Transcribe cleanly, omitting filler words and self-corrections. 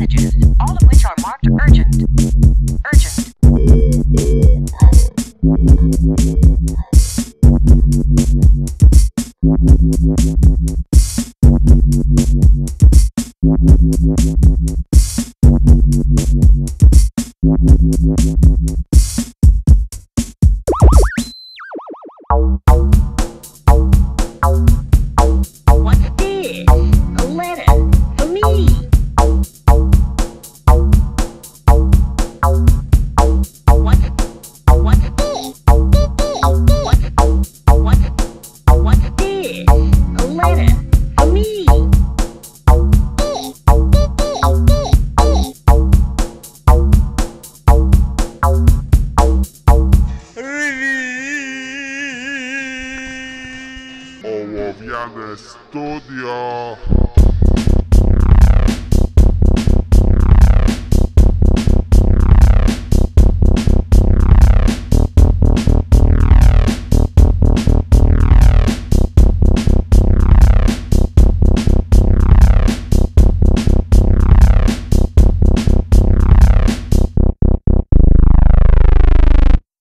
messages, all of which are marked urgent. Urgent. What's this? A letter for me. What's this? What's this? A letter for me. Ołowiane studio.